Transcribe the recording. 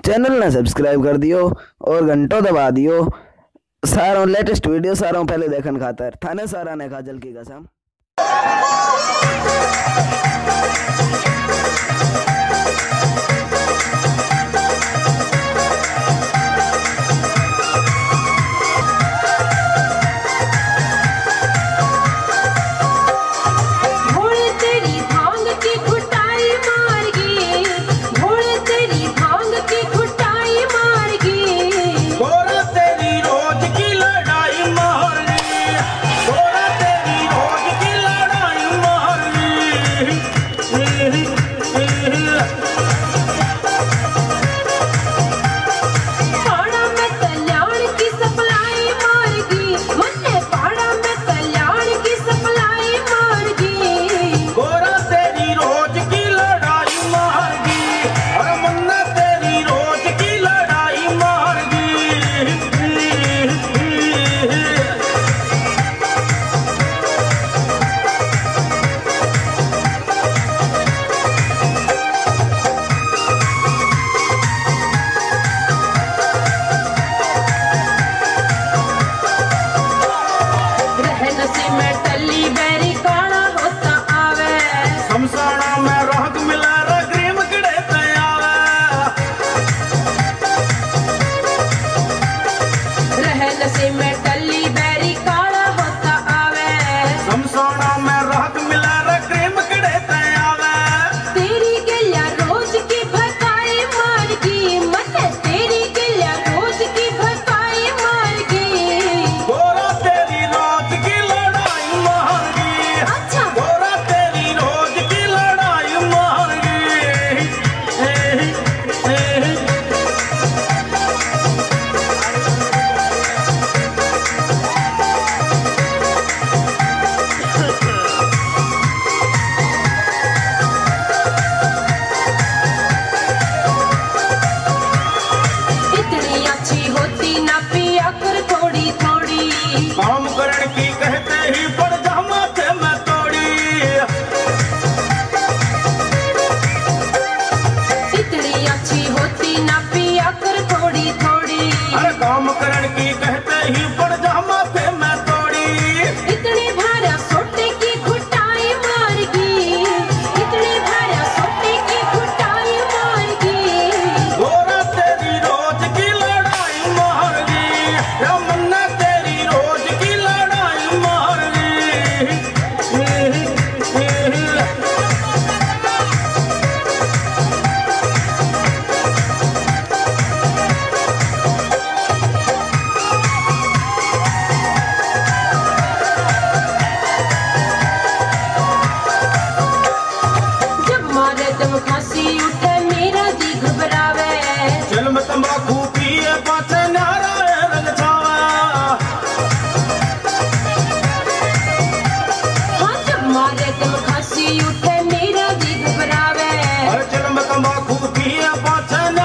Channel ने subscribe कर दियो और घंटो दबा दियो। सारों लेटेस्ट वीडियो सारों पहले देखन खातर थाने सारा ने काजल की कसम। नशे में टल्ली बैरी काला होता आवे, समसोना में रहक मिला रे क्रीम कड़े ते आवे। तेरी गलिया रोज की भकाई मारगी, मने तेरी गलिया रोज की भकाई मारगी। गोरा तेरी रोज की लड़ाई मारगी, अच्छा गोरा तेरी रोज की लड़ाई मारगी। काम करण की कहते ही पड़ जा माथे में तोड़ी। इतनी अच्छी होती ना पिया कर थोड़ी थोड़ी। अरे काम करण की कहते ही पड़ जा माथे में तोड़ी। इतनी भारा सोटे की घुटाई मारगी, इतनी भारा सोटे की घुटाई मारगी। गोरा तेरी रोज की लड़ाई मारगी, या मन्ना तेरी रोज की लड़ाई मारगी। जब मारे दम खांसी उठे मेरा जी घबरावे, चल मैं तंबाकू पिए पाछे नारा रंग छावा। हाँ जब मारे दम खांसी उठे मेरा जी घबरावे। अरे चल मैं तंबाकू पिए पाछे